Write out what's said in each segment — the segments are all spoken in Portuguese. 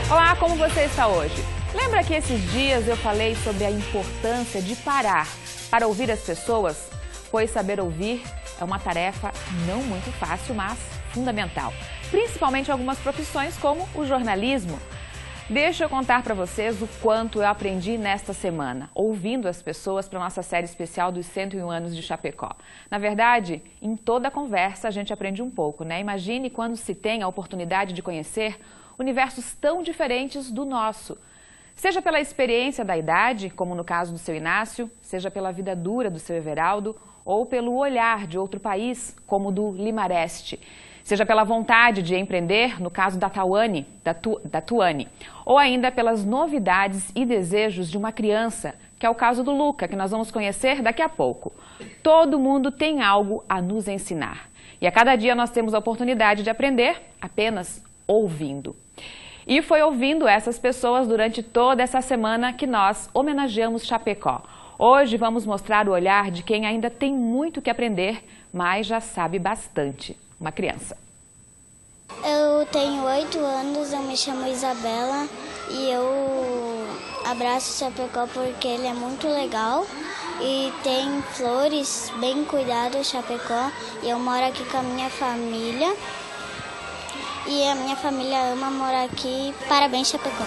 Olá, como você está hoje? Lembra que esses dias eu falei sobre a importância de parar para ouvir as pessoas? Pois saber ouvir é uma tarefa não muito fácil, mas fundamental. Principalmente em algumas profissões como o jornalismo. Deixa eu contar para vocês o quanto eu aprendi nesta semana, ouvindo as pessoas para a nossa série especial dos 101 anos de Chapecó. Na verdade, em toda a conversa a gente aprende um pouco, né? Imagine quando se tem a oportunidade de conhecer universos tão diferentes do nosso. Seja pela experiência da idade, como no caso do seu Inácio, seja pela vida dura do seu Everaldo, ou pelo olhar de outro país, como o do Limareste. Seja pela vontade de empreender, no caso da Tuane, ou ainda pelas novidades e desejos de uma criança, que é o caso do Luca, que nós vamos conhecer daqui a pouco. Todo mundo tem algo a nos ensinar. E a cada dia nós temos a oportunidade de aprender apenas ouvindo. E foi ouvindo essas pessoas durante toda essa semana que nós homenageamos Chapecó. Hoje vamos mostrar o olhar de quem ainda tem muito que aprender, mas já sabe bastante. Uma criança. Eu tenho 8 anos, eu me chamo Isabela e eu abraço Chapecó porque ele é muito legal e tem flores bem cuidadas, Chapecó, e eu moro aqui com a minha família e a minha família ama morar aqui. Parabéns, Chapecó!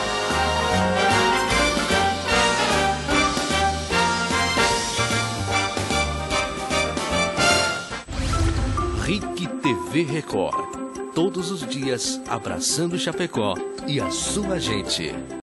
RIC TV Record. Todos os dias abraçando Chapecó e a sua gente.